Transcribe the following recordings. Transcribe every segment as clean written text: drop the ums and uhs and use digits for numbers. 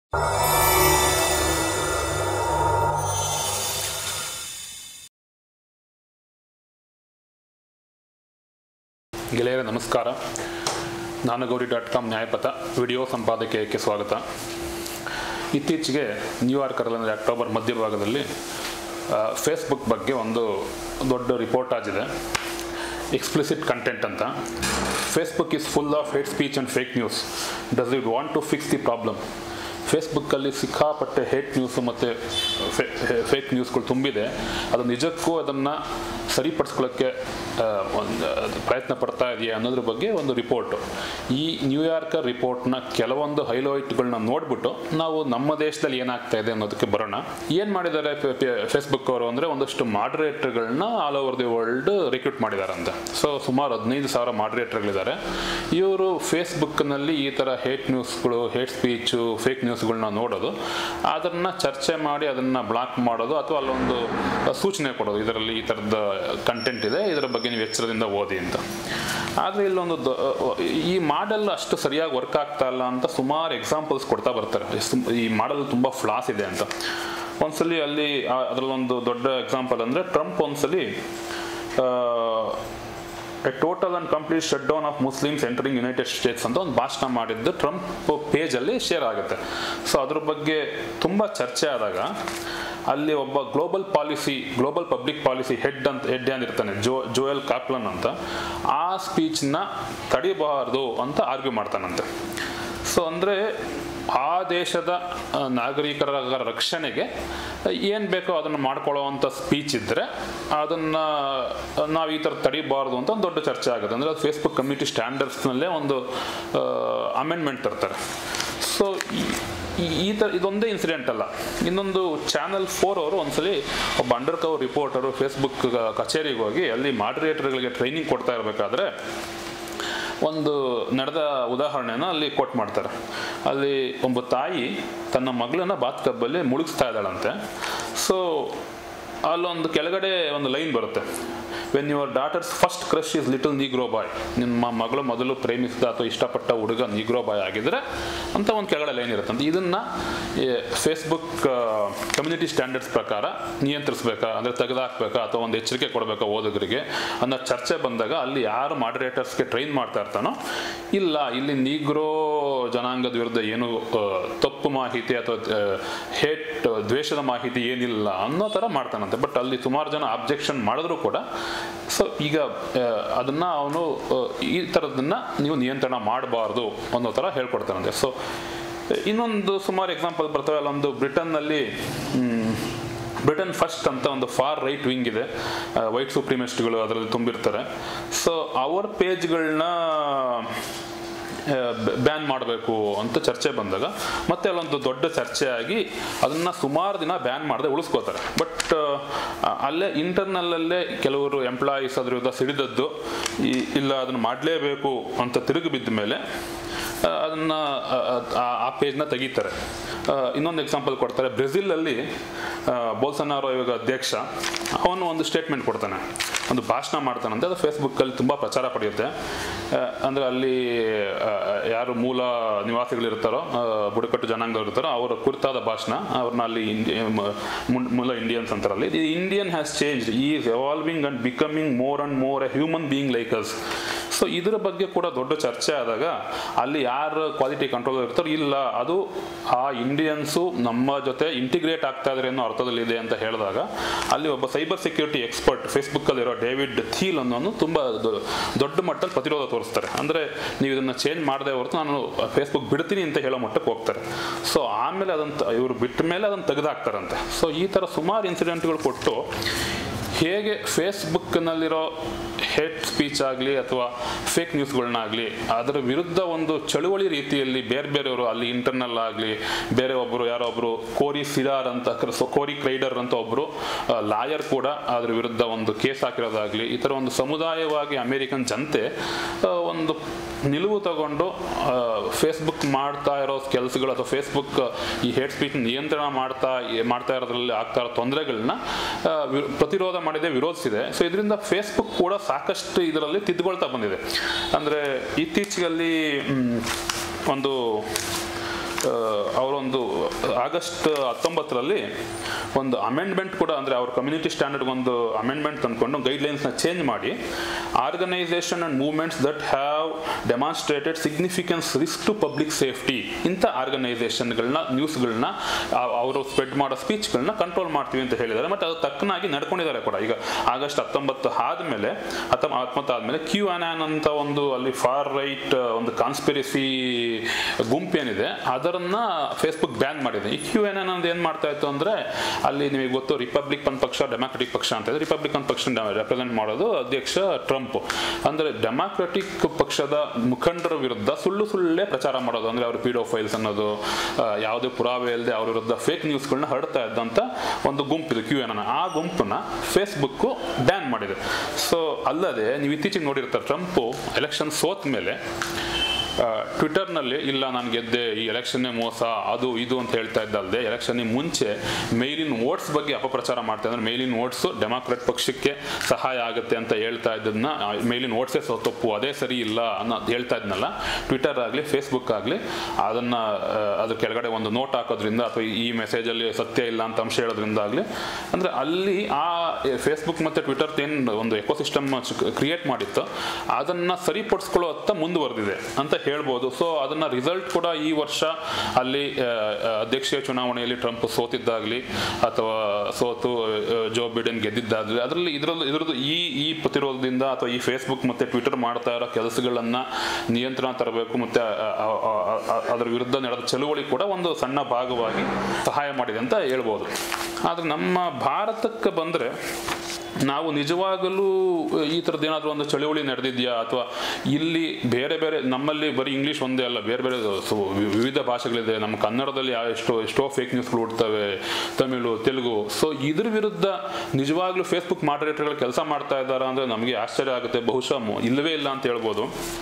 ಗೆಳೆಯರ ನಮಸ್ಕಾರ. ನಾನು ಗೌರಿ.com ನ್ಯಾಯಪಥ ವಿಡಿಯೋ ಸಂಪಾದಕೀಯಕ್ಕೆ ಸ್ವಾಗತ. ಇತ್ತೀಚೆಗೆ ನ್ಯೂಯಾರ್ಕರಲ್ಲಿ ಅಕ್ಟೋಬರ್ ಮಧ್ಯಭಾಗದಲ್ಲಿ ಫೇಸ್ಬುಕ್ ಬಗ್ಗೆ ಒಂದು ದೊಡ್ಡ ರಿಪೋರ್ಟ್ ಆಗಿದೆ. ಎಕ್ಸ್ಪ್ಲಿಸಿಟ್ ಕಂಟೆಂಟ್ ಅಂತ. Facebook is full of hate speech and fake news. Does it want to fix the problem? ಫೇಸ್ಬುಕ್ಕಲ್ಲಿ ಸಿಕ್ಕಾಪಟ್ಟೆ ಹೇಟ್ ನ್ಯೂಸು ಮತ್ತು ಫೇಕ್ ನ್ಯೂಸ್ಗಳು ತುಂಬಿದೆ. ಅದು ನಿಜಕ್ಕೂ ಅದನ್ನು ಸರಿಪಡಿಸ್ಕೊಳ್ಳೋಕ್ಕೆ ಪ್ರಯತ್ನ ಪಡ್ತಾ ಇದೆಯಾ ಅನ್ನೋದ್ರ ಬಗ್ಗೆ ಒಂದು ರಿಪೋರ್ಟು. ಈ ನ್ಯೂಯಾರ್ಕರ್ ರಿಪೋರ್ಟ್ನ ಕೆಲವೊಂದು ಹೈಲೈಟ್ಗಳನ್ನ ನೋಡಿಬಿಟ್ಟು ನಾವು ನಮ್ಮ ದೇಶದಲ್ಲಿ ಏನಾಗ್ತಾ ಇದೆ ಅನ್ನೋದಕ್ಕೆ ಬರೋಣ. ಏನು ಮಾಡಿದ್ದಾರೆ ಫೇಸ್ಬುಕ್ ಅವರು ಅಂದರೆ ಒಂದಷ್ಟು ಮಾಡ್ರೇಟರ್ಗಳನ್ನ all over the world recruit ಮಾಡಿದ್ದಾರೆ ಅಂತ. ಸೊ ಸುಮಾರು 15,000 ಮಾಡ್ರೇಟರ್ಗಳಿದ್ದಾರೆ. ಇವರು ಫೇಸ್ಬುಕ್ನಲ್ಲಿ ಈ ಥರ ಹೇಟ್ ನ್ಯೂಸ್ಗಳು, ಹೇಟ್ ಸ್ಪೀಚು, ಫೇಕ್ ನ್ಯೂಸ್ಗಳನ್ನ ನೋಡೋದು, ಅದನ್ನು ಚರ್ಚೆ ಮಾಡಿ ಅದನ್ನು ಬ್ಲಾಕ್ ಮಾಡೋದು ಅಥವಾ ಅಲ್ಲೊಂದು ಸೂಚನೆ ಕೊಡೋದು, ಇದರಲ್ಲಿ ಈ ಥರದ ಕಂಟೆಂಟ್ ಇದೆ, ಇದರ ಬಗ್ಗೆ ನೀವು ಎಚ್ಚರದಿಂದ ಓದಿ ಅಂತ. ಆದರೆ ಇಲ್ಲೊಂದು ಈ ಮಾಡೆಲ್ ಅಷ್ಟು ಸರಿಯಾಗಿ ವರ್ಕ್ ಆಗ್ತಾ ಇಲ್ಲ ಅಂತ ಸುಮಾರು ಎಕ್ಸಾಂಪಲ್ಸ್ ಕೊಡ್ತಾ ಬರ್ತಾರೆ. ಈ ಮಾಡೆಲ್ ತುಂಬ ಫ್ಲಾಸ್ ಇದೆ ಅಂತ. ಒಂದ್ಸಲಿ ಅಲ್ಲಿ ಅದರಲ್ಲೊಂದು ದೊಡ್ಡ ಎಕ್ಸಾಂಪಲ್ ಅಂದರೆ ಟ್ರಂಪ್ ಒಂದ್ಸಲಿ a total and complete shut down of Muslims entering United States ಅಂತ ಒಂದು ಭಾಷಣ ಮಾಡಿದ್ದು ಟ್ರಂಪ್ ಪೇಜಲ್ಲಿ ಶೇರ್ ಆಗುತ್ತೆ. ಸೊ ಅದ್ರ ಬಗ್ಗೆ ತುಂಬ ಚರ್ಚೆ ಆದಾಗ ಅಲ್ಲಿ ಒಬ್ಬ ಗ್ಲೋಬಲ್ ಪಬ್ಲಿಕ್ ಪಾಲಿಸಿ ಹೆಡ್ ಏನಿರ್ತಾನೆ, ಜೋಯಲ್ ಕಾಪ್ಲನ್ ಅಂತ, ಆ ಸ್ಪೀಚ್ನ ತಡಿಬಾರ್ದು ಅಂತ ಆರ್ಗ್ಯೂ ಮಾಡ್ತಾನಂತೆ. ಸೊ ಅಂದರೆ ಆ ದೇಶದ ನಾಗರಿಕರ ರಕ್ಷಣೆಗೆ ಏನು ಬೇಕೋ ಅದನ್ನು ಮಾಡ್ಕೊಳ್ಳೋವಂಥ ಸ್ಪೀಚ್ ಇದ್ದರೆ ಅದನ್ನು ನಾವು ಈ ಥರ ತಡಿಬಾರ್ದು ಅಂತ ಒಂದು ದೊಡ್ಡ ಚರ್ಚೆ ಆಗುತ್ತೆ. ಅಂದರೆ ಅದು ಫೇಸ್ಬುಕ್ ಕಮ್ಯುನಿಟಿ ಸ್ಟ್ಯಾಂಡರ್ಡ್ಸ್ನಲ್ಲೇ ಒಂದು ಅಮೆಂಡ್ಮೆಂಟ್ ತರ್ತಾರೆ. ಸೊ ಈ ಥರ ಇದೊಂದೇ ಇನ್ಸಿಡೆಂಟ್ ಅಲ್ಲ. ಇನ್ನೊಂದು ಚಾನಲ್ 4 ಅವರು ಒಂದ್ಸಲಿ ಒಬ್ಬ ಅಂಡರ್ ಕವರ್ ರಿಪೋರ್ಟರು ಫೇಸ್ಬುಕ್ ಕಚೇರಿಗೆ ಹೋಗಿ ಅಲ್ಲಿ ಮಾಡರೇಟರ್ಗಳಿಗೆ ಟ್ರೈನಿಂಗ್ ಕೊಡ್ತಾ ಇರಬೇಕಾದ್ರೆ ಒಂದು ನಡೆದ ಉದಾಹರಣೆನ ಅಲ್ಲಿ ಕೋಟ್ ಮಾಡ್ತಾರೆ. ಅಲ್ಲಿ ಒಬ್ಬ ತಾಯಿ ತನ್ನ ಮಗಳನ್ನ ಬಾತ್ ಟಬ್ಬಲ್ಲಿ ಮುಳುಗಿಸ್ತಾ ಇದ್ದಾಳಂತೆ. ಸೊ ಅಲ್ಲೊಂದು ಕೆಳಗಡೆ ಒಂದು ಲೈನ್ ಬರುತ್ತೆ, when your daughter's first crush is little negro boy. ನಿಮ್ಮ ಮಗಳು ಮೊದಲು ಪ್ರೇಮಿಸಿದ ಅಥವಾ ಇಷ್ಟಪಟ್ಟ ಹುಡುಗ ನೀಗ್ರೋ ಬಾಯ್ ಆಗಿದ್ರೆ ಅಂತ ಒಂದು ಕೆಳಗಡೆ ಲೈನ್ ಇರುತ್ತೆ. ಇದನ್ನು ಫೇಸ್ಬುಕ್ ಕಮ್ಯುನಿಟಿ ಸ್ಟ್ಯಾಂಡರ್ಡ್ಸ್ ಪ್ರಕಾರ ನಿಯಂತ್ರಿಸ್ಬೇಕಾ, ಅಂದರೆ ತೆಗೆದಾಕ್ಬೇಕಾ ಅಥವಾ ಒಂದು ಎಚ್ಚರಿಕೆ ಕೊಡಬೇಕಾ ಓದುಗರಿಗೆ ಅನ್ನೋ ಚರ್ಚೆ ಬಂದಾಗ ಅಲ್ಲಿ ಯಾರು ಮಾಡರೇಟರ್ಸ್ಗೆ ಟ್ರೈನ್ ಮಾಡ್ತಾ ಇರ್ತಾನೋ, ಇಲ್ಲ ಇಲ್ಲಿ ನೀಗ್ರೋ ಜನಾಂಗದ ವಿರುದ್ಧ ಏನು ತಪ್ಪು ಮಾಹಿತಿ ಅಥವಾ ದ್ವೇಷದ ಮಾಹಿತಿ ಏನಿಲ್ಲ ಅನ್ನೋ ಥರ ಮಾಡ್ತಾನಂತೆ. ಬಟ್ ಅಲ್ಲಿ ಸುಮಾರು ಜನ ಅಬ್ಜೆಕ್ಷನ್ ಮಾಡಿದ್ರು ಕೂಡ ಸೊ ಈಗ ಅದನ್ನು ಅವನು ಈ ಥರದನ್ನ ನೀವು ನಿಯಂತ್ರಣ ಮಾಡಬಾರ್ದು ಅನ್ನೋ ಥರ ಹೇಳ್ಕೊಡ್ತಾನಂತೆ. ಸೊ ಇನ್ನೊಂದು ಸುಮಾರು ಎಕ್ಸಾಂಪಲ್ ಬರ್ತವೆ. ಅಲ್ಲೊಂದು ಬ್ರಿಟನ್ ಫಸ್ಟ್ ಅಂತ ಒಂದು ಫಾರ್ ರೈಟ್ ವಿಂಗ್ ಇದೆ, ವೈಟ್ ಸುಪ್ರಿಮಿಸ್ಟ್ಗಳು ಅದರಲ್ಲಿ ತುಂಬಿರ್ತಾರೆ. ಸೊ ಅವ್ರ ಪೇಜ್ಗಳನ್ನ ಬ್ಯಾನ್ ಮಾಡಬೇಕು ಅಂತ ಚರ್ಚೆ ಬಂದಾಗ ಮತ್ತೆ ಅಲ್ಲೊಂದು ದೊಡ್ಡ ಚರ್ಚೆ ಆಗಿ ಅದನ್ನು ಸುಮಾರು ದಿನ ಬ್ಯಾನ್ ಮಾಡದೆ ಉಳಿಸ್ಕೋತಾರೆ. ಬಟ್ ಅಲ್ಲೇ ಇಂಟರ್ನಲ್ಲೇ ಕೆಲವರು ಎಂಪ್ಲಾಯೀಸ್ ಅದ್ರ ವಿರುದ್ಧ ಸಿಡಿದದ್ದು, ಇಲ್ಲ ಅದನ್ನು ಮಾಡಲೇಬೇಕು ಅಂತ ತಿರುಗಿ ಬಿದ್ದ ಮೇಲೆ ಅದನ್ನು ಆ ಪೇಜ್ನ ತೆಗೀತಾರೆ. ಇನ್ನೊಂದು ಎಕ್ಸಾಂಪಲ್ ಕೊಡ್ತಾರೆ. ಬ್ರೆಜಿಲಲ್ಲಿ ಬೋಲ್ಸನಾರೋ ಇವಾಗ ಅಧ್ಯಕ್ಷ, ಅವನು ಒಂದು ಸ್ಟೇಟ್ಮೆಂಟ್ ಕೊಡ್ತಾನೆ, ಒಂದು ಭಾಷಣ ಮಾಡ್ತಾನಂತೆ. ಅದು ಫೇಸ್ಬುಕ್ಕಲ್ಲಿ ತುಂಬ ಪ್ರಚಾರ ಪಡೆಯುತ್ತೆ. ಅಂದರೆ ಅಲ್ಲಿ ಯಾರು ಮೂಲ ನಿವಾಸಿಗಳಿರ್ತಾರೋ, ಬುಡಕಟ್ಟು ಜನಾಂಗದವ್ರು ಇರ್ತಾರೋ ಅವರ ಕುರಿತಾದ ಭಾಷಣ. ಅವ್ರನ್ನ ಅಲ್ಲಿ ಮೂಲ ಇಂಡಿಯನ್ಸ್ ಅಂತಾರಲ್ಲಿ, the Indian has changed, he is evolving and becoming more and more a human being like us. So ಇದರ ಬಗ್ಗೆ ಕೂಡ ದೊಡ್ಡ ಚರ್ಚೆ ಆದಾಗ ಅಲ್ಲಿ ಯಾರು ಕ್ವಾಲಿಟಿ ಕಂಟ್ರೋಲ್ ಇರ್ತಾರೋ, ಇಲ್ಲ ಅದು ಆ ಇಂಡಿಯನ್ಸು ನಮ್ಮ ಜೊತೆ ಇಂಟಿಗ್ರೇಟ್ ಆಗ್ತಾ ಇದ್ದಾರೆ ಅನ್ನೋ ಅರ್ಥದಲ್ಲಿದೆ ಅಂತ ಹೇಳಿದಾಗ ಅಲ್ಲಿ ಒಬ್ಬ ಸೈಬರ್ ಸೆಕ್ಯೂರಿಟಿ ಎಕ್ಸ್ಪರ್ಟ್ ಫೇಸ್ಬುಕ್ಕಲ್ಲಿರೋ ಡೇವಿಡ್ ಥೀಲ್ ಅನ್ನೋನು ತುಂಬ ದೊಡ್ಡ ಮಟ್ಟದಲ್ಲಿ ಪ್ರತಿರೋಧ ತೋರಿಸ್ತಾರೆ. ಅಂದರೆ ನೀವು ಇದನ್ನು ಚೇಂಜ್ ಮಾಡದೆ ಹೊರತು ನಾನು ಫೇಸ್ಬುಕ್ ಬಿಡ್ತೀನಿ ಅಂತ ಹೇಳೋ ಮಟ್ಟಕ್ಕೆ ಹೋಗ್ತಾರೆ. ಸೊ ಆಮೇಲೆ ಅದನ್ನು ಇವರು ಬಿಟ್ಟ ಮೇಲೆ ಅದನ್ನು ತೆಗೆದಾಕ್ತಾರಂತೆ. ಸೊ ಈ ಥರ ಸುಮಾರು ಇನ್ಸಿಡೆಂಟ್ಗಳು ಕೊಟ್ಟು ಹೇಗೆ ಫೇಸ್ಬುಕ್ನಲ್ಲಿರೋ ಹೇಟ್ ಸ್ಪೀಚ್ ಆಗಲಿ ಅಥವಾ ಫೇಕ್ ನ್ಯೂಸ್ಗಳನ್ನಾಗಲಿ ಅದರ ವಿರುದ್ಧ ಒಂದು ಚಳುವಳಿ ರೀತಿಯಲ್ಲಿ ಬೇರೆಯವರು ಅಲ್ಲಿ ಇಂಟರ್ನಲ್ ಆಗಲಿ, ಬೇರೆ ಒಬ್ಬರು ಯಾರೋ ಒಬ್ಬರು ಕೋರಿ ಕ್ರೈಡರ್ ಅಂತ ಒಬ್ಬರು ಲಾಯರ್ ಕೂಡ ಅದ್ರ ವಿರುದ್ಧ ಒಂದು ಕೇಸ್ ಹಾಕಿರೋದಾಗಲಿ, ಈ ಥರ ಒಂದು ಸಮುದಾಯವಾಗಿ ಅಮೇರಿಕನ್ ಜನತೆ ಒಂದು ನಿಲುವು ತಗೊಂಡು ಫೇಸ್ಬುಕ್ ಮಾಡ್ತಾ ಇರೋ ಕೆಲಸಗಳು ಅಥವಾ ಫೇಸ್ಬುಕ್ ಈ ಹೇಟ್ ಸ್ಪೀಚ್ ನಿಯಂತ್ರಣ ಮಾಡ್ತಾ ಇರೋದ್ರಲ್ಲಿ ಆಗ್ತಾ ಇರೋ ತೊಂದರೆಗಳನ್ನ ಪ್ರತಿರೋಧ ಮಾಡಿದೆ, ವಿರೋಧಿಸಿದೆ. ಸೊ ಇದರಿಂದ ಫೇಸ್ಬುಕ್ ಕೂಡ ಸಾಕಷ್ಟು ಇದರಲ್ಲಿ ತಿದ್ದುಕೊಳ್ತಾ ಬಂದಿದೆ. ಅಂದರೆ ಇತ್ತೀಚೆಗಲ್ಲಿ ಒಂದು ಅವರೊಂದು ಆಗಸ್ಟ್ 19ರಲ್ಲಿ ಒಂದು ಅಮೆಂಡ್ಮೆಂಟ್ ಕೂಡ, ಅಂದರೆ ಅವ್ರ ಕಮ್ಯುನಿಟಿ ಸ್ಟ್ಯಾಂಡರ್ಡ್ ಒಂದು ಅಮೆಂಡ್ಮೆಂಟ್ ತಂದ್ಕೊಂಡು ಗೈಡ್ಲೈನ್ಸ್ನ ಚೇಂಜ್ ಮಾಡಿ organisation and movements that have demonstrated significance risk to public safety, ಇಂಥ ಆರ್ಗನೈಸೇಷನ್ಗಳನ್ನ ನ್ಯೂಸ್ಗಳನ್ನ ಅವರು ಸ್ಪ್ರೆಡ್ ಮಾಡೋ ಸ್ಪೀಚ್ಗಳನ್ನ ಕಂಟ್ರೋಲ್ ಮಾಡ್ತೀವಿ ಅಂತ ಹೇಳಿದ್ದಾರೆ. ಮತ್ತು ಅದು ತಕ್ಕನಾಗಿ ನಡ್ಕೊಂಡಿದ್ದಾರೆ ಕೂಡ. ಈಗ ಆಗಸ್ಟ್ 19 ಆದಮೇಲೆ QAnon ಅಂತ ಒಂದು ಅಲ್ಲಿ ಫಾರ್ ರೈಟ್ ಒಂದು ಕಾನ್ಸ್ಪಿರಸಿ ಗುಂಪೇನಿದೆ ಅದರನ್ನ ಫೇಸ್ಬುಕ್ ಬ್ಯಾನ್ ಮಾಡಿದೆ. ಈ QAnon ಅಂತ ಏನು ಮಾಡ್ತಾ ಇತ್ತು ಅಂದರೆ, ಅಲ್ಲಿ ನಿಮಗೆ ಗೊತ್ತು ರಿಪಬ್ಲಿಕನ್ ಪಕ್ಷ ಡೆಮಾಕ್ರೆಟಿಕ್ ಪಕ್ಷ ಅಂತ ಇದೆ. ರಿಪಬ್ಲಿಕನ್ ಪಕ್ಷ ರೆಪ್ರೆಸೆಂಟ್ ಮಾಡೋದು ಅಧ್ಯಕ್ಷ ಟ್ರಂಪ್. ಅಂದರೆ ಡೆಮಾಕ್ರೆಟಿಕ್ ಪಕ್ಷದ ಮುಖಂಡರ ವಿರುದ್ಧ ಸುಳ್ಳೆ ಪ್ರಚಾರ ಮಾಡೋದು, ಅಂದರೆ ಅವರು ಪೀಡೋಫೈಲ್ಸ್ ಅನ್ನೋದು, ಯಾವುದೇ ಪುರಾವೆ ಇಲ್ಲದೆ ಅವ್ರ ವಿರುದ್ಧ ಫೇಕ್ ನ್ಯೂಸ್ಗಳನ್ನ ಹರಡ್ತಾ ಇದ್ದಂಥ ಒಂದು ಗುಂಪಿದೆ QAnon. ಆ ಗುಂಪನ್ನ ಫೇಸ್ಬುಕ್ಕು ಬ್ಯಾನ್ ಮಾಡಿದೆ. ಸೊ ಅಲ್ಲದೆ ನೀವು ಇತ್ತೀಚೆಗೆ ನೋಡಿರ್ತಾರೆ, ಟ್ರಂಪು ಎಲೆಕ್ಷನ್ ಸೋತ ಮೇಲೆ ಟ್ವಿಟರ್ನಲ್ಲಿ ಇಲ್ಲ ನಾನು ಗೆದ್ದೆ, ಈ ಎಲೆಕ್ಷನ್ನೇ ಮೋಸ, ಅದು ಇದು ಅಂತ ಹೇಳ್ತಾ ಇದ್ದಲ್ಲದೆ ಎಲೆಕ್ಷನ್ಗೆ ಮುಂಚೆ ಮೇಲಿನ್ ವೋಟ್ಸ್ ಬಗ್ಗೆ ಅಪಪ್ರಚಾರ ಮಾಡ್ತಾ ಇದ್ದಾರೆ. ಮೇಲಿನ್ ವೋಟ್ಸು ಡೆಮಾಕ್ರೆಟ್ ಪಕ್ಷಕ್ಕೆ ಸಹಾಯ ಆಗುತ್ತೆ ಅಂತ ಹೇಳ್ತಾ ಇದ್ದದನ್ನ ಮೇಲಿನ್ ವೋಟ್ಸೇ ತಪ್ಪು, ಅದೇ ಸರಿ ಇಲ್ಲ ಅನ್ನೋದು ಹೇಳ್ತಾ ಇದ್ನಲ್ಲ, ಟ್ವಿಟರ್ ಆಗಲಿ ಫೇಸ್ಬುಕ್ ಆಗಲಿ ಅದನ್ನು ಅದ್ರ ಕೆಳಗಡೆ ಒಂದು ನೋಟ್ ಹಾಕೋದ್ರಿಂದ ಅಥವಾ ಈ ಮೆಸೇಜಲ್ಲಿ ಸತ್ಯ ಇಲ್ಲ ಅಂತ ಅಂಶ ಹೇಳೋದ್ರಿಂದ ಆಗಲಿ, ಅಂದರೆ ಅಲ್ಲಿ ಆ ಫೇಸ್ಬುಕ್ ಮತ್ತು ಟ್ವಿಟರ್ ಏನು ಒಂದು ಎಕೋಸಿಸ್ಟಮ್ ಕ್ರಿಯೇಟ್ ಮಾಡಿತ್ತು ಅದನ್ನು ಸರಿಪಡಿಸ್ಕೊಳ್ಳೋ ಅತ್ತ ಮುಂದುವರೆದಿದೆ ಅಂತ ಹೇಳ್ಬೋದು. ಸೊ ಅದನ್ನ ರಿಸಲ್ಟ್ ಕೂಡ ಈ ವರ್ಷ ಅಲ್ಲಿ ಅಧ್ಯಕ್ಷೀಯ ಚುನಾವಣೆಯಲ್ಲಿ ಟ್ರಂಪ್ ಸೋತಿದ್ದಾಗಲಿ ಅಥವಾ ಸೋತು ಜೋ ಬಿಡೆನ್ ಗೆದ್ದಿದ್ದಾಗಲಿ ಇದರದ್ದು ಈ ಪ್ರತಿರೋಧದಿಂದ ಅಥವಾ ಈ ಫೇಸ್ಬುಕ್ ಮತ್ತೆ ಟ್ವಿಟರ್ ಮಾಡ್ತಾ ಇರೋ ಕೆಲಸಗಳನ್ನ ನಿಯಂತ್ರಣ ತರಬೇಕು ಮತ್ತೆ ಅದರ ವಿರುದ್ಧ ನಡೆದ ಚಳುವಳಿ ಕೂಡ ಒಂದು ಸಣ್ಣ ಭಾಗವಾಗಿ ಸಹಾಯ ಮಾಡಿದೆ ಅಂತ ಹೇಳ್ಬೋದು. ಆದರೆ ನಮ್ಮ ಭಾರತಕ್ಕೆ ಬಂದರೆ ನಾವು ನಿಜವಾಗಲೂ ಈ ಥರದ್ದು ಏನಾದರೂ ಒಂದು ಚಳುವಳಿ ನಡೆದಿದೆಯಾ, ಅಥವಾ ಇಲ್ಲಿ ಬೇರೆ ನಮ್ಮಲ್ಲಿ ಬರೀ ಇಂಗ್ಲೀಷ್ ಒಂದೇ ಅಲ್ಲ, ಬೇರೆ ವಿವಿಧ ಭಾಷೆಗಳಿದೆ. ನಮ್ಮ ಕನ್ನಡದಲ್ಲಿ ಎಷ್ಟೋ ಫೇಕ್ ನ್ಯೂಸ್ಗಳು ಹುಡ್ತವೆ, ತಮಿಳು, ತೆಲುಗು. ಸೊ ಇದ್ರ ವಿರುದ್ಧ ನಿಜವಾಗ್ಲೂ ಫೇಸ್ಬುಕ್ ಮಾಡರೇಟರ್ಗಳು ಕೆಲಸ ಮಾಡ್ತಾ ಇದ್ದಾರೆ ಅಂದರೆ ನಮಗೆ ಆಶ್ಚರ್ಯ ಆಗುತ್ತೆ. ಬಹುಶಃ ಇಲ್ಲವೇ ಇಲ್ಲ ಅಂತ ಹೇಳ್ಬೋದು.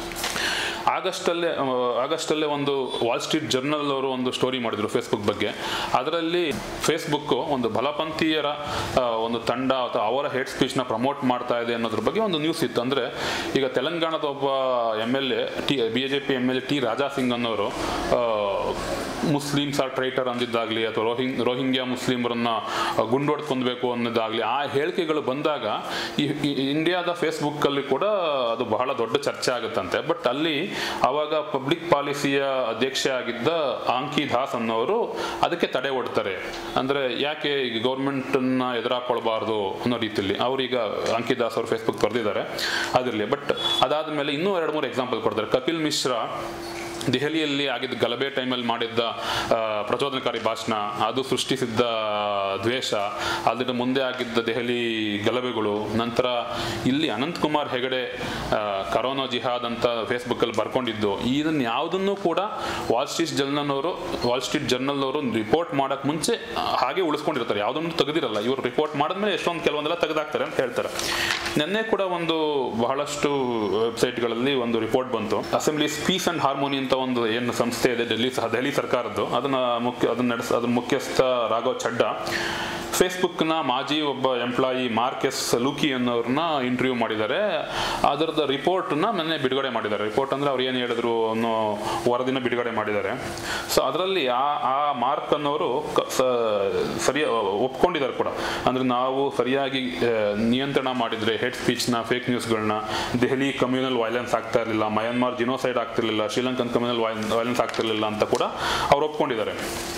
ಆಗಸ್ಟಲ್ಲೇ ಒಂದು ವಾಲ್ ಸ್ಟ್ರೀಟ್ ಜರ್ನಲ್ ಅವರು ಒಂದು ಸ್ಟೋರಿ ಮಾಡಿದ್ರು ಫೇಸ್ಬುಕ್ ಬಗ್ಗೆ. ಅದರಲ್ಲಿ ಫೇಸ್ಬುಕ್ ಒಂದು ಬಲಪಂಥೀಯರ ಒಂದು ತಂಡ ಅಥವಾ ಅವರ ಹೇಟ್ ಸ್ಪೀಚ್ನ ಪ್ರಮೋಟ್ ಮಾಡ್ತಾ ಇದೆ ಅನ್ನೋದ್ರ ಬಗ್ಗೆ ಒಂದು ನ್ಯೂಸ್ ಇತ್ತು. ಅಂದರೆ ಈಗ ತೆಲಂಗಾಣದ ಒಬ್ಬ MLA BJP MLA T Raja Singh ಅನ್ನೋರು ಮುಸ್ಲಿಮ್ಸ್ ಆರ್ ಟ್ರೈಟರ್ ಅಂದಿದ್ದಾಗಲಿ ಅಥವಾ ರೋಹಿಂಗ್ಯಾ ಮುಸ್ಲಿಮರನ್ನ ಗುಂಡೊಡ್ಕೊಂಡ್ಬೇಕು ಅನ್ನೋದಾಗಲಿ ಆ ಹೇಳಿಕೆಗಳು ಬಂದಾಗ ಈ ಇಂಡಿಯಾದ ಫೇಸ್ಬುಕ್ಕಲ್ಲಿ ಕೂಡ ಅದು ಬಹಳ ದೊಡ್ಡ ಚರ್ಚೆ ಆಗುತ್ತಂತೆ. ಬಟ್ ಅಲ್ಲಿ ಆವಾಗ ಪಬ್ಲಿಕ್ ಪಾಲಿಸಿಯ ಅಧ್ಯಕ್ಷೆ ಆಗಿದ್ದ ಆಂಕಿ ದಾಸ್ ಅನ್ನೋರು ಅದಕ್ಕೆ ತಡೆ ಒಡ್ತಾರೆ. ಅಂದರೆ ಯಾಕೆ ಈಗ ಗೌರ್ಮೆಂಟನ್ನು ಎದುರಾಕೊಳ್ಬಾರ್ದು ಅನ್ನೋ ರೀತಿಯಲ್ಲಿ ಅವರೀಗ ಆಂಕಿ ದಾಸ್ ಅವರು ಫೇಸ್ಬುಕ್ ಬರೆದಿದ್ದಾರೆ ಅದರಲ್ಲಿ. ಬಟ್ ಅದಾದಮೇಲೆ ಇನ್ನೂ 2-3 ಎಕ್ಸಾಂಪಲ್ ಕೊಡ್ತಾರೆ. ಕಪಿಲ್ ಮಿಶ್ರಾ ದೆಹಲಿಯಲ್ಲಿ ಆಗಿದ್ದ ಗಲಭೆ ಟೈಮಲ್ಲಿ ಮಾಡಿದ್ದ ಪ್ರಚೋದನಕಾರಿ ಭಾಷಣ, ಅದು ಸೃಷ್ಟಿಸಿದ್ದ ದ್ವೇಷ, ಅದರ ಮುಂದೆ ಆಗಿದ್ದ ದೆಹಲಿ ಗಲಭೆಗಳು. ನಂತರ ಇಲ್ಲಿ ಅನಂತಕುಮಾರ್ ಹೆಗಡೆ ಕರೋನಾ ಜಿಹಾದ್ ಅಂತ ಫೇಸ್ಬುಕ್ಕಲ್ಲಿ ಬರ್ಕೊಂಡಿದ್ದು, ಇದನ್ನು ಯಾವುದನ್ನು ಕೂಡ ವಾಲ್ ಸ್ಟ್ರೀಟ್ ಜರ್ನಲ್ನವರು ರಿಪೋರ್ಟ್ ಮಾಡೋಕ್ಕೆ ಮುಂಚೆ ಹಾಗೆ ಉಳಿಸ್ಕೊಂಡಿರ್ತಾರೆ, ಯಾವುದನ್ನು ತೆಗೆದಿರಲ್ಲ. ಇವರು ರಿಪೋರ್ಟ್ ಮಾಡಿದ್ಮೇಲೆ ಕೆಲವೊಂದೆಲ್ಲ ತೆಗೆದಾಕ್ತಾರೆ ಅಂತ ಹೇಳ್ತಾರೆ. ನಿನ್ನೆ ಕೂಡ ಒಂದು ಬಹಳಷ್ಟು ವೆಬ್ಸೈಟ್ಗಳಲ್ಲಿ ಒಂದು ರಿಪೋರ್ಟ್ ಬಂತು. ಅಸೆಂಬ್ಲೀಸ್ ಪೀಸ್ ಅಂಡ್ ಹಾರ್ಮೋನಿ ಅಂತ ಒಂದು ಏನು ಸಂಸ್ಥೆ ಇದೆ ದೆಹಲಿ ಸರ್ಕಾರದ್ದು, ಅದನ್ನ ಮುಖ್ಯಸ್ಥ ರಾಘವ್ ಚಡ್ಡಾ ಫೇಸ್ಬುಕ್ನ ಮಾಜಿ ಒಬ್ಬ ಎಂಪ್ಲಾಯಿ ಮಾರ್ಕೆಸ್ ಲೂಕಿ ಅನ್ನೋರನ್ನ ಇಂಟರ್ವ್ಯೂ ಮಾಡಿದ್ದಾರೆ. ಅದರದ ರಿಪೋರ್ಟ್ನ ಮೊನ್ನೆ ಬಿಡುಗಡೆ ಮಾಡಿದ್ದಾರೆ. ರಿಪೋರ್ಟ್ ಅಂದರೆ ಅವ್ರು ಏನು ಹೇಳಿದ್ರು ಅನ್ನೋ ವರದಿನ ಬಿಡುಗಡೆ ಮಾಡಿದ್ದಾರೆ. ಸೊ ಅದರಲ್ಲಿ ಆ ಮಾರ್ಕ್ ಅನ್ನೋರು ಒಪ್ಕೊಂಡಿದ್ದಾರೆ ಕೂಡ. ಅಂದರೆ ನಾವು ಸರಿಯಾಗಿ ನಿಯಂತ್ರಣ ಮಾಡಿದರೆ ಹೇಟ್ ಸ್ಪೀಚ್ನ ಫೇಕ್ ನ್ಯೂಸ್ಗಳನ್ನ, ದೆಹಲಿ ಕಮ್ಯುನಲ್ ವೈಲೆನ್ಸ್ ಆಗ್ತಾ ಇರಲಿಲ್ಲ, ಮಯನ್ಮಾರ್ ಜಿನೋಸೈಡ್ ಆಗ್ತಿರ್ಲಿಲ್ಲ, ಶ್ರೀಲಂಕನ್ ಕಮ್ಯುನಲ್ ವೈಲೆನ್ಸ್ ಆಗ್ತಿರ್ಲಿಲ್ಲ ಅಂತ ಕೂಡ ಅವ್ರು ಒಪ್ಕೊಂಡಿದ್ದಾರೆ.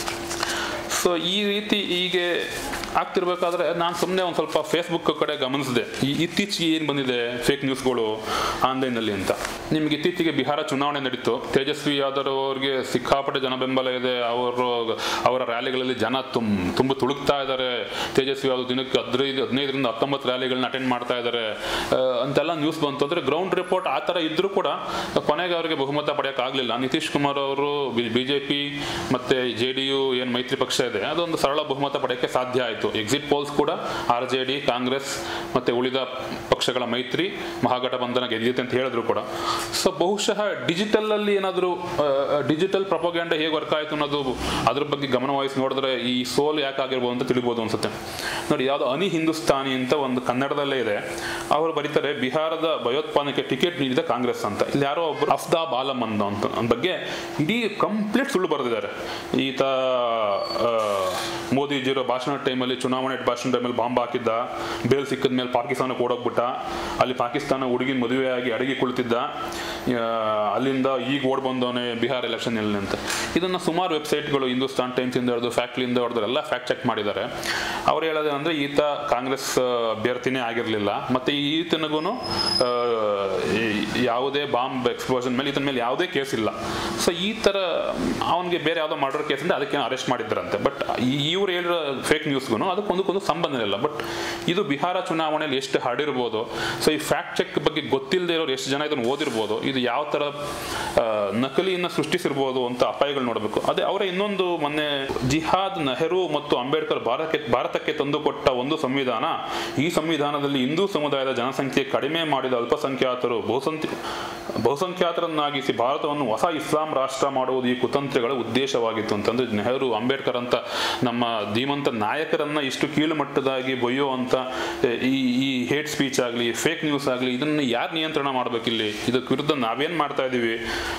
ಸೊ ಈ ರೀತಿ ಹೀಗೆ ಆಗ್ತಿರ್ಬೇಕಾದ್ರೆ ನಾನು ಸುಮ್ಮನೆ ಒಂದು ಸ್ವಲ್ಪ ಫೇಸ್ಬುಕ್ ಕಡೆ ಗಮನಿಸಿದೆ, ಇತ್ತೀಚೆಗೆ ಏನು ಬಂದಿದೆ ಫೇಕ್ ನ್ಯೂಸ್ಗಳು ಆನ್ಲೈನಲ್ಲಿ ಅಂತ. ನಿಮ್ಗೆ ಇತ್ತೀಚೆಗೆ ಬಿಹಾರ ಚುನಾವಣೆ ನಡೀತು. ತೇಜಸ್ವಿ ಯಾದವ್ ಅವ್ರಿಗೆ ಸಿಕ್ಕಾಪಟ್ಟೆ ಜನ ಬೆಂಬಲ ಇದೆ. ಅವರ ರ್ಯಾಲಿಗಳಲ್ಲಿ ಜನ ತುಂಬ ತುಳುಕ್ತಾ ಇದ್ದಾರೆ. ತೇಜಸ್ವಿ ಯಾದವ್ ದಿನಕ್ಕೆ 15ರಿಂದ 19 ರ್ಯಾಲಿಗಳನ್ನ ಅಟೆಂಡ್ ಮಾಡ್ತಾ ಇದ್ದಾರೆ ಅಂತೆಲ್ಲ ನ್ಯೂಸ್ ಬಂತು. ಅಂದರೆ ಗ್ರೌಂಡ್ ರಿಪೋರ್ಟ್ ಆ ಥರ ಇದ್ರೂ ಕೂಡ ಕೊನೆಗೆ ಅವರಿಗೆ ಬಹುಮತ ಪಡೆಯೋಕ್ಕಾಗಲಿಲ್ಲ. ನಿತೀಶ್ ಕುಮಾರ್ ಅವರು BJP ಮತ್ತು JDU ಏನು ಮೈತ್ರಿ ಪಕ್ಷ ಇದೆ ಅದೊಂದು ಸರಳ ಬಹುಮತ ಪಡೆಯೋಕ್ಕೆ ಸಾಧ್ಯ ಆಯಿತು. ಆಯಿತು. ಎಕ್ಸಿಟ್ ಪೋಲ್ಸ್ ಕೂಡ RJD, ಕಾಂಗ್ರೆಸ್ ಮತ್ತು ಉಳಿದ ಪಕ್ಷಗಳ ಮೈತ್ರಿ ಮಹಾಗಠಬಂಧನ ಗೆದ್ದಿದೆ ಅಂತ ಹೇಳಿದ್ರು ಕೂಡ. ಸೊ ಬಹುಶಃ ಡಿಜಿಟಲಲ್ಲಿ ಏನಾದರೂ ಡಿಜಿಟಲ್ ಪ್ರೊಪಗ್ಯಾಂಡ ಹೇಗೆ ವರ್ಕ್ ಆಯಿತು ಅನ್ನೋದು ಅದ್ರ ಬಗ್ಗೆ ಗಮನ ವಹಿಸಿ ನೋಡಿದ್ರೆ ಈ ಸೋಲು ಯಾಕಾಗಿರ್ಬೋದು ಅಂತ ತಿಳಿಬೋದು ಅನ್ಸುತ್ತೆ. ನೋಡಿ, ಯಾವುದು ಅನಿ ಹಿಂದೂಸ್ತಾನಿ ಅಂತ ಒಂದು ಕನ್ನಡದಲ್ಲೇ ಇದೆ. ಅವರು ಬರೀತಾರೆ, ಬಿಹಾರದ ಭಯೋತ್ಪಾದನೆಗೆ ಟಿಕೆಟ್ ನೀಡಿದ ಕಾಂಗ್ರೆಸ್ ಅಂತ. ಇಲ್ಲಿ ಯಾರೋ ಒಬ್ಬರು ಅಫ್ತಾಬ್ ಆಲಮ್ ಅಂತ ಬಗ್ಗೆ ಇಡೀ ಕಂಪ್ಲೀಟ್ ಸುಳ್ಳು ಬರೆದಿದ್ದಾರೆ. ಈತ ಮೋದಿಜಿರೋ ಭಾಷಣ ಟೈಮಲ್ಲಿ, ಚುನಾವಣೆ ಭಾಷಣ ಟೈಮಲ್ಲಿ ಬಾಂಬ್ ಹಾಕಿದ್ದ, ಬೇಲ್ ಸಿಕ್ಕಿದ ಮೇಲೆ ಪಾಕಿಸ್ತಾನಕ್ಕೆ ಓಡೋಗ್ಬಿಟ್ಟ, ಅಲ್ಲಿ ಪಾಕಿಸ್ತಾನ ಹುಡುಗಿನ ಮದುವೆಯಾಗಿ ಅಡಗಿ ಕುಳಿತಿದ್ದ, ಅಲ್ಲಿಂದ ಈಗ ಓಡ್ ಬಂದವನೇ ಬಿಹಾರ್ ಎಲೆಕ್ಷನ್ ಇಲ್ಲಿ ಅಂತ. ಇದನ್ನು ಸುಮಾರು ವೆಬ್ಸೈಟ್ಗಳು, ಹಿಂದೂಸ್ತಾನ್ ಟೈಮ್ಸ್ ಇಂದ ಹಿಡಿದು ಫ್ಯಾಕ್ಟ್ಲಿಂದ ಹೊಡೆದ್ರೆ ಎಲ್ಲ ಫ್ಯಾಕ್ಟ್ ಚೆಕ್ ಮಾಡಿದ್ದಾರೆ. ಅವ್ರು ಹೇಳೋದೇನೆಂದರೆ ಈತ ಕಾಂಗ್ರೆಸ್ ಅಭ್ಯರ್ಥಿನೇ ಆಗಿರಲಿಲ್ಲ, ಮತ್ತು ಈತನಿಗೂ ಯಾವುದೇ ಬಾಂಬ್ ಎಕ್ಸ್ಪ್ಲೋಷನ್ ಮೇಲೆ ಈತನ ಮೇಲೆ ಯಾವುದೇ ಕೇಸ್ ಇಲ್ಲ. ಸೊ ಈ ಥರ ಅವನಿಗೆ ಬೇರೆ ಯಾವುದೋ ಮರ್ಡರ್ ಕೇಸ್ ಇಂದ ಅದಕ್ಕೆ ಅರೆಸ್ಟ್ ಮಾಡಿದ್ರಂತೆ. ಬಟ್ ಇವ್ರು ಹೇಳಿರೋ ಫೇಕ್ ನ್ಯೂಸ್ಗೂ ಅದಕ್ಕೊಂದಕ್ಕೊಂದು ಸಂಬಂಧ ಇಲ್ಲ. ಬಟ್ ಇದು ಬಿಹಾರ ಚುನಾವಣೆಯಲ್ಲಿ ಎಷ್ಟು ಹರಡಿರ್ಬೋದು. ಸೊ ಈ ಫ್ಯಾಕ್ಟ್ ಚೆಕ್ ಬಗ್ಗೆ ಗೊತ್ತಿಲ್ಲದೆ ಇರೋರು ಎಷ್ಟು ಜನ ಇದನ್ನು ಓದಿರ್ಬೋದು, ಇದು ಯಾವ ಥರ ನಕಲಿಯನ್ನು ಸೃಷ್ಟಿಸಿರ್ಬೋದು ಅಂತ ಅಪಾಯಗಳು ನೋಡಬೇಕು. ಅದೇ ಅವರ ಇನ್ನೊಂದು ಮೊನ್ನೆ ಜಿಹಾದ್, ನೆಹರು ಮತ್ತು ಅಂಬೇಡ್ಕರ್ ಭಾರತಕ್ಕೆ ತಂದುಕೊಟ್ಟ ಒಂದು ಸಂವಿಧಾನ, ಈ ಸಂವಿಧಾನದಲ್ಲಿ ಹಿಂದೂ ಸಮುದಾಯದ ಜನಸಂಖ್ಯೆ ಕಡಿಮೆ ಮಾಡಿದ ಅಲ್ಪಸಂಖ್ಯಾತರು ಬಹುಸಂಖ್ಯಾತರನ್ನಾಗಿಸಿ ಭಾರತವನ್ನು ಹೊಸ ಇಸ್ಲಾಂ ರಾಷ್ಟ್ರ ಮಾಡುವುದು ಈ ಕುತಂತ್ರಿಗಳ ಉದ್ದೇಶವಾಗಿತ್ತು ಅಂತಂದ್ರೆ, ನೆಹರು, ಅಂಬೇಡ್ಕರ್ ಅಂತ ನಮ್ಮ ಧೀಮಂತ ನಾಯಕರನ್ನ ಇಷ್ಟು ಕೀಳು ಮಟ್ಟದಾಗಿ ಬೊಯ್ಯೋ ಅಂತ ಈ ಹೇಟ್ ಸ್ಪೀಚ್ ಆಗಲಿ, ಫೇಕ್ ನ್ಯೂಸ್ ಆಗಲಿ, ಇದನ್ನು ಯಾರು ನಿಯಂತ್ರಣ ಮಾಡಬೇಕಿಲ್ಲಿ? ಇದಕ್ಕೆ ವಿರುದ್ಧ ನಾವೇನು ಮಾಡ್ತಾ ಇದ್ದೀವಿ?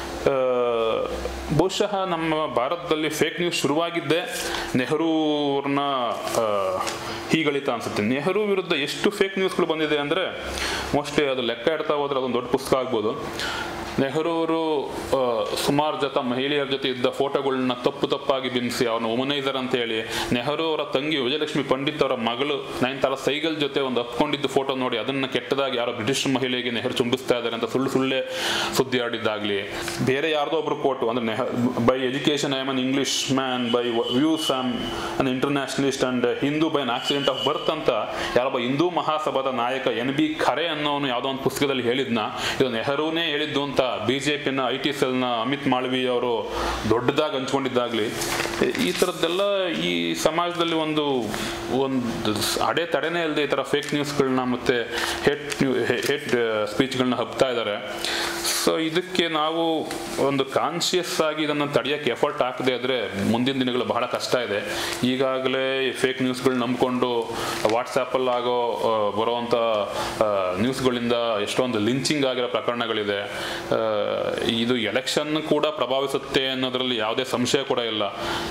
ಬಹುಶಃ ನಮ್ಮ ಭಾರತದಲ್ಲಿ ಫೇಕ್ ನ್ಯೂಸ್ ಶುರುವಾಗಿದ್ದೇ ನೆಹರೂರ್ನ ಹೀಗಳಿತ ಅನ್ಸುತ್ತೆ. ನೆಹರು ವಿರುದ್ಧ ಎಷ್ಟು ಫೇಕ್ ನ್ಯೂಸ್ಗಳು ಬಂದಿದೆ ಅಂದರೆ ಮೋಸ್ಟ್ಲಿ ಅದು ಲೆಕ್ಕ ಇಡ್ತಾ ಹೋದ್ರೆ ಅದೊಂದು ದೊಡ್ಡ ಪುಸ್ತಕ ಆಗ್ಬೋದು. ನೆಹರೂರು ಸುಮಾರು ಮಹಿಳೆಯರ ಜೊತೆ ಇದ್ದ ಫೋಟೋಗಳನ್ನ ತಪ್ಪಾಗಿ ಬಿಂಬಿಸಿ ಅವನು ವುಮನೈಸರ್ ಅಂತ ಹೇಳಿ, ನೆಹರು ಅವರ ತಂಗಿ ವಿಜಯಲಕ್ಷ್ಮಿ ಪಂಡಿತ್ ಅವರ ಮಗಳು ನಯನತಾರ ಸೈಗಲ್ ಜೊತೆ ಒಂದು ಹಪ್ಕೊಂಡಿದ್ದ ಫೋಟೋ ನೋಡಿ ಅದನ್ನ ಕೆಟ್ಟದಾಗಿ ಯಾರೋ ಬ್ರಿಟಿಷ್ ಮಹಿಳೆಗೆ ನೆಹರು ಚುಂಬಿಸ್ತಾ ಇದ್ದಾರೆ ಅಂತ ಸುಳ್ಳೆ ಸುದ್ದಿ ಆಡಿದ್ದಾಗ್ಲಿ, ಬೇರೆ ಯಾರ್ದೋ ಒಬ್ರು ಕೋಟು ಅಂದ್ರೆ by education I am an Englishman, by views I am an internationalist and Hindu by an accident of birth ಅಂತ ಯಾರೊಬ್ಬ ಹಿಂದೂ ಮಹಾಸಭಾದ ನಾಯಕ NB ಖರೆ ಅನ್ನೋನು ಯಾವುದೋ ಒಂದು ಪುಸ್ತಕದಲ್ಲಿ ಹೇಳಿದ್ನ, ಇದು ನೆಹರೂನೇ ಹೇಳಿದ್ದು ಅಂತ BJPನ IT ಸೆಲ್ನ ಅಮಿತ್ ಮಾಳವಿ ಅವರು ದೊಡ್ಡದಾಗಿ ಹಂಚ್ಕೊಂಡಿದ್ದಾಗಲಿ, ಈ ಥರದ್ದೆಲ್ಲ ಈ ಸಮಾಜದಲ್ಲಿ ಒಂದು ತಡೆನೇ ಇಲ್ಲದೆ ಈ ಥರ ಫೇಕ್ ನ್ಯೂಸ್ಗಳನ್ನ ಮತ್ತು ಹೇಟ್ ಸ್ಪೀಚ್ಗಳನ್ನ ಹಬ್ತಾ ಇದ್ದಾರೆ. ಸೊ ಇದಕ್ಕೆ ನಾವು ಒಂದು ಕಾನ್ಷಿಯಸ್ ಆಗಿ ಇದನ್ನು ತಡೆಯೋಕ್ಕೆ ಎಫರ್ಟ್ ಹಾಕದೆ ಆದರೆ ಮುಂದಿನ ದಿನಗಳು ಬಹಳ ಕಷ್ಟ ಇದೆ. ಈಗಾಗಲೇ ಫೇಕ್ ನ್ಯೂಸ್ಗಳು ನಂಬಿಕೊಂಡು ವಾಟ್ಸಾಪಲ್ಲಿ ಬರೋವಂಥ ನ್ಯೂಸ್ಗಳಿಂದ ಎಷ್ಟೊಂದು ಲಿಂಚಿಂಗ್ ಆಗಿರೋ ಪ್ರಕರಣಗಳಿದೆ. ಇದು ಎಲೆಕ್ಷನ್ ಕೂಡ ಪ್ರಭಾವಿಸುತ್ತೆ ಅನ್ನೋದರಲ್ಲಿ ಯಾವುದೇ ಸಂಶಯ ಕೂಡ ಇಲ್ಲ.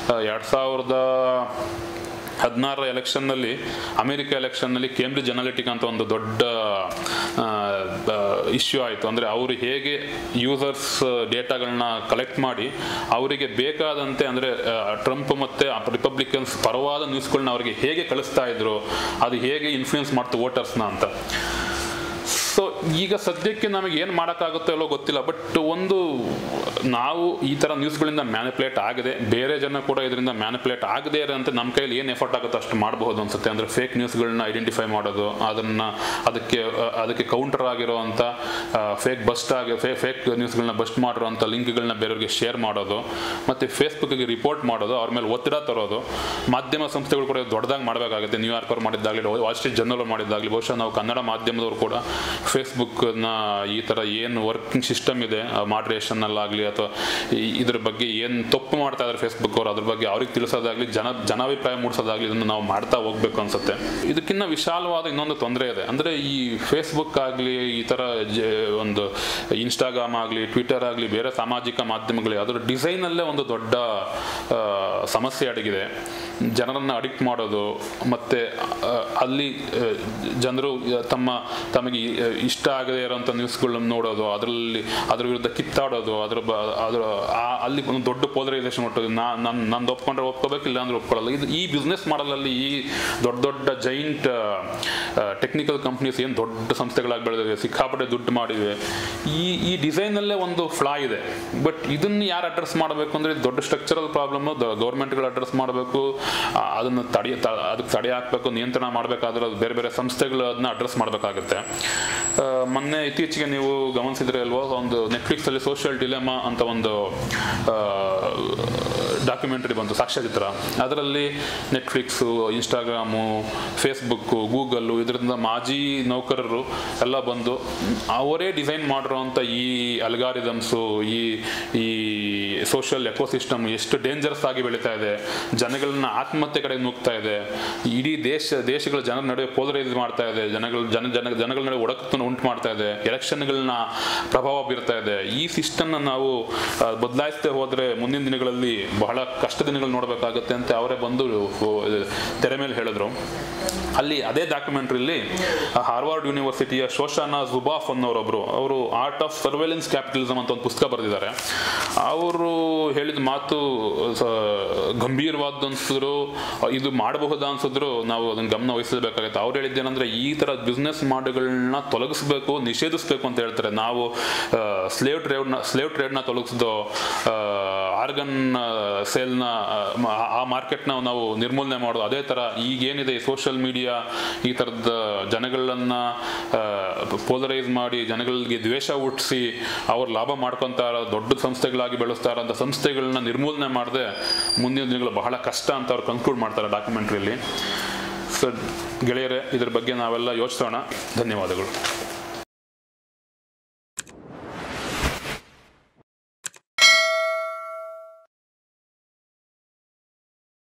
2016 ಎಲೆಕ್ಷನ್ನಲ್ಲಿ, ಅಮೆರಿಕ ಎಲೆಕ್ಷನ್ನಲ್ಲಿ ಕೇಂಬ್ರಿಡ್ಜ್ ಅನಾಲಿಟಿಕಾ ಅಂತ ಒಂದು ದೊಡ್ಡ ಇಶ್ಯೂ ಆಯಿತು. ಅಂದರೆ ಅವರು ಹೇಗೆ ಯೂಸರ್ಸ್ ಡೇಟಾಗಳನ್ನ ಕಲೆಕ್ಟ್ ಮಾಡಿ ಅವರಿಗೆ ಬೇಕಾದಂತೆ, ಅಂದರೆ ಟ್ರಂಪ್ ಮತ್ತು ರಿಪಬ್ಲಿಕನ್ಸ್ ಪರವಾದ ನ್ಯೂಸ್ಗಳನ್ನ ಅವರಿಗೆ ಹೇಗೆ ಕಳಿಸ್ತಾ ಇದ್ರು, ಅದು ಹೇಗೆ ಇನ್ಫ್ಲೂಯೆನ್ಸ್ ಮಾಡ್ತು ವೋಟರ್ಸ್ನ ಅಂತ. ಸೊ ಈಗ ಸದ್ಯಕ್ಕೆ ನಮಗೆ ಏನು ಮಾಡೋಕ್ಕಾಗುತ್ತೋ ಎಲ್ಲೋ ಗೊತ್ತಿಲ್ಲ. ಬಟ್ ಒಂದು ನಾವು ಈ ಥರ ನ್ಯೂಸ್ಗಳಿಂದ ಮ್ಯಾನಿಪುಲೇಟ್ ಆಗದೆ, ಬೇರೆ ಜನ ಕೂಡ ಇದರಿಂದ ಮ್ಯಾನಿಪುಲೇಟ್ ಆಗದೇ ಇರೋಂತೆ ನಮ್ಮ ಕೈಯಲ್ಲಿ ಏನು ಎಫರ್ಟ್ ಆಗುತ್ತೋ ಅಷ್ಟು ಮಾಡಬಹುದು ಅನ್ಸುತ್ತೆ. ಅಂದರೆ ಫೇಕ್ ನ್ಯೂಸ್ಗಳನ್ನ ಐಡೆಂಟಿಫೈ ಮಾಡೋದು, ಅದಕ್ಕೆ ಕೌಂಟರ್ ಆಗಿರೋವಂಥ ಫೇಕ್ ನ್ಯೂಸ್ಗಳನ್ನ ಬಸ್ಟ್ ಮಾಡಿರೋಂಥ ಲಿಂಕ್ಗಳನ್ನ ಬೇರೆಯವ್ರಿಗೆ ಶೇರ್ ಮಾಡೋದು, ಮತ್ತು ಫೇಸ್ಬುಕ್ಗೆ ರಿಪೋರ್ಟ್ ಮಾಡೋದು, ಅವ್ರ ಮೇಲೆ ಒತ್ತಡ ತರೋದು. ಮಾಧ್ಯಮ ಸಂಸ್ಥೆಗಳು ಕೂಡ ದೊಡ್ಡದಾಗಿ ಮಾಡಬೇಕಾಗುತ್ತೆ. ನ್ಯೂಯಾರ್ಕ್ ಅವ್ರು ಮಾಡಿದ್ದಾಗಲಿ, ವಾಲ್ ಸ್ಟ್ರೀಟ್ ಜರ್ನಲ್ ಮಾಡಿದ್ದಾಗಲಿ, ಬಹುಶಃ ನಾವು ಕನ್ನಡ ಮಾಧ್ಯಮದವರು ಕೂಡ ಫೇಸ್ಬುಕ್ನ ಈ ಥರ ಏನು ವರ್ಕಿಂಗ್ ಸಿಸ್ಟಮ್ ಇದೆ, ಮಾಡ್ರೇಷನ್ನಲ್ಲಾಗಲಿ ಅಥವಾ ಇದ್ರ ಬಗ್ಗೆ ಏನು ತಪ್ಪು ಮಾಡ್ತಾ ಇದ್ದಾರೆ ಫೇಸ್ಬುಕ್ ಅವರು, ಅದ್ರ ಬಗ್ಗೆ ಅವ್ರಿಗೆ ತಿಳಿಸೋದಾಗಲಿ, ಜನಾಭಿಪ್ರಾಯ ಮೂಡಿಸೋದಾಗಲಿ, ಇದನ್ನು ನಾವು ಮಾಡ್ತಾ ಹೋಗ್ಬೇಕು ಅನ್ಸುತ್ತೆ. ಇದಕ್ಕಿಂತ ವಿಶಾಲವಾದ ಇನ್ನೊಂದು ತೊಂದರೆ ಇದೆ. ಅಂದರೆ ಈ ಫೇಸ್ಬುಕ್ ಆಗಲಿ, ಈ ಥರ ಒಂದು ಇನ್ಸ್ಟಾಗ್ರಾಮ್ ಆಗಲಿ, ಟ್ವಿಟರ್ ಆಗಲಿ, ಬೇರೆ ಸಾಮಾಜಿಕ ಮಾಧ್ಯಮಗಳು, ಅದರ ಡಿಸೈನಲ್ಲೇ ಒಂದು ದೊಡ್ಡ ಸಮಸ್ಯೆ ಅಡಗಿದೆ. ಜನರನ್ನು ಅಡಿಕ್ಟ್ ಮಾಡೋದು, ಮತ್ತು ಅಲ್ಲಿ ಜನರು ತಮಗೆ ಇಷ್ಟ ಆಗದೇ ಇರೋಂಥ ನ್ಯೂಸ್ಗಳನ್ನ ನೋಡೋದು, ಅದ್ರ ವಿರುದ್ಧ ಕಿತ್ತಾಡೋದು, ಅಲ್ಲಿ ಒಂದು ದೊಡ್ಡ ಪೋಲರೈಸೇಷನ್ ಹೊಟ್ಟೋದು. ನಂದು ಒಪ್ಕೊಂಡ್ರೆ ಒಪ್ಕೋಬೇಕಿಲ್ಲ ಅಂದ್ರೆ ಒಪ್ಕೊಳ್ಳಲ್ಲ. ಈ ಬಿಸ್ನೆಸ್ ಮಾಡಲಲ್ಲಿ ಈ ದೊಡ್ಡ ಜೈಂಟ್ ಟೆಕ್ನಿಕಲ್ ಕಂಪ್ನೀಸ್ ಏನು ದೊಡ್ಡ ಸಂಸ್ಥೆಗಳಾಗಿ ಬೆಳೆದಿವೆ, ಸಿಕ್ಕಾಪಟ್ಟೆ ದುಡ್ಡು ಮಾಡಿವೆ. ಈ ಡಿಸೈನಲ್ಲೇ ಒಂದು ಫ್ಲಾ ಇದೆ. ಬಟ್ ಇದನ್ನು ಯಾರು ಅಡ್ರೆಸ್ ಮಾಡಬೇಕು ಅಂದರೆ ದೊಡ್ಡ ಸ್ಟ್ರಕ್ಚರಲ್ ಪ್ರಾಬ್ಲಮ್ಮು ಗೌರ್ಮೆಂಟ್ಗಳು ಅಡ್ರೆಸ್ ಮಾಡಬೇಕು. ಅದನ್ನು ಅದಕ್ಕೆ ತಡೆ ಹಾಕಬೇಕು, ನಿಯಂತ್ರಣ ಮಾಡಬೇಕಾದ್ರೆ ಅದು ಬೇರೆ ಬೇರೆ ಸಂಸ್ಥೆಗಳು ಅದನ್ನ ಅಡ್ರೆಸ್ ಮಾಡಬೇಕಾಗುತ್ತೆ. ಮೊನ್ನೆ ಇತ್ತೀಚೆಗೆ ನೀವು ಗಮನಿಸಿದ್ರೆ ಅಲ್ವಾ, ಒಂದು ನೆಟ್ಫ್ಲಿಕ್ಸಲ್ಲಿ ಸೋಷಿಯಲ್ ಡಿಲೆಮಾ ಅಂತ ಒಂದು ಡಾಕ್ಯುಮೆಂಟ್ರಿ ಬಂತು, ಸಾಕ್ಷ್ಯಚಿತ್ರ. ಅದರಲ್ಲಿ ನೆಟ್ಫ್ಲಿಕ್ಸು, ಇನ್ಸ್ಟಾಗ್ರಾಮು, ಫೇಸ್ಬುಕ್ಕು, ಗೂಗಲ್ಲು ಇದರಿಂದ ಮಾಜಿ ನೌಕರರು ಎಲ್ಲ ಬಂದು ಅವರೇ ಡಿಸೈನ್ ಮಾಡಿರೋವಂಥ ಈ ಅಲ್ಗಾರಿದಮ್ಸು, ಈ ಸೋಷಿಯಲ್ ಎಕೋಸಿಸ್ಟಮ್ ಎಷ್ಟು ಡೇಂಜರಸ್ ಆಗಿ ಬೆಳೀತಾ ಇದೆ, ಜನಗಳನ್ನ ಆತ್ಮಹತ್ಯೆ ಕಡೆ ನುಗ್ತಾ ಇದೆ, ಇಡೀ ದೇಶಗಳ ಜನರ ನಡುವೆ ಪೋಲರೈಸ್ ಮಾಡ್ತಾ ಇದೆ, ಜನಗಳ ನಡುವೆ ಒಡಕನ್ನು ಉಂಟು ಮಾಡ್ತಾ ಇದೆ, ಎಲೆಕ್ಷನ್ಗಳನ್ನ ಪ್ರಭಾವ ಬೀರ್ತಾ ಇದೆ. ಈ ಸಿಸ್ಟಮ್ನ ನಾವು ಬದಲಾಯಿಸದೆ ಹೋದರೆ ಮುಂದಿನ ದಿನಗಳಲ್ಲಿ ಬಹಳ ಕಷ್ಟ ದಿನಗಳು ನೋಡಬೇಕಾಗುತ್ತೆ ಅಂತ ಅವರೇ ಬಂದು ತೆರೆ ಮೇಲೆ ಹೇಳಿದ್ರು. ಅಲ್ಲಿ ಅದೇ ಡಾಕ್ಯುಮೆಂಟ್ರಿಲಿ ಹಾರ್ವರ್ಡ್ ಯೂನಿವರ್ಸಿಟಿಯ ಶೋಷಾನಾ ಜುಬಾಫ್ ಅನ್ನೋರೊಬ್ರು, ಅವರು ಆರ್ಟ್ ಆಫ್ ಸರ್ವೇಲೆನ್ಸ್ ಕ್ಯಾಪಿಟಲಿಸಮ್ ಅಂತ ಒಂದು ಪುಸ್ತಕ ಬರೆದಿದ್ದಾರೆ. ಅವರು ಹೇಳಿದ ಮಾತು ಗಂಭೀರವಾದ ಅನ್ಸಿದ್ರು, ಇದು ಮಾಡಬಹುದಾ ಅನ್ಸಿದ್ರು ನಾವು ಅದನ್ನ ಗಮನ ವಹಿಸಬೇಕಾಗುತ್ತೆ. ಅವ್ರು ಹೇಳಿದ್ದೇನೆಂದ್ರೆ ಈ ಥರ ಬಿಸ್ನೆಸ್ ಮಾಡೆಲ್ಗಳನ್ನ ತೊಲಗಿಸ್ಬೇಕು, ನಿಷೇಧಿಸ್ಬೇಕು ಅಂತ ಹೇಳ್ತಾರೆ. ನಾವು ಸ್ಲೇವ್ ಟ್ರೇಡ್ನ ತೊಲಗಿಸ್ದೋ, ಆರ್ಗನ್ ಸೇಲ್ನ ಆ ಮಾರ್ಕೆಟ್ನ ನಾವು ನಿರ್ಮೂಲನೆ ಮಾಡೋದು, ಅದೇ ಥರ ಈಗೇನಿದೆ ಸೋಷಿಯಲ್ ಮೀಡಿಯಾ ಈ ಥರದ ಜನಗಳನ್ನ ಪೋಲರೈಸ್ ಮಾಡಿ ಜನಗಳಿಗೆ ದ್ವೇಷ ಹುಟ್ಟಿಸಿ ಅವ್ರು ಲಾಭ ಮಾಡ್ಕೊತಾರ, ದೊಡ್ಡ ಸಂಸ್ಥೆಗಳಾಗಿ ಬೆಳೆಸ್ತಾರಂಥ ಸಂಸ್ಥೆಗಳನ್ನ ನಿರ್ಮೂಲನೆ ಮಾಡದೆ ಮುಂದಿನ ದಿನಗಳು ಬಹಳ ಕಷ್ಟ ಅಂತ ಅವ್ರು ಕನ್ಕ್ಲೂಡ್ ಮಾಡ್ತಾರೆ ಡಾಕ್ಯುಮೆಂಟ್ರಿಯಲ್ಲಿ. ಸೊ ಗೆಳೆಯರೇ, ಇದ್ರ ಬಗ್ಗೆ ನಾವೆಲ್ಲ ಯೋಚಿಸೋಣ. ಧನ್ಯವಾದಗಳು.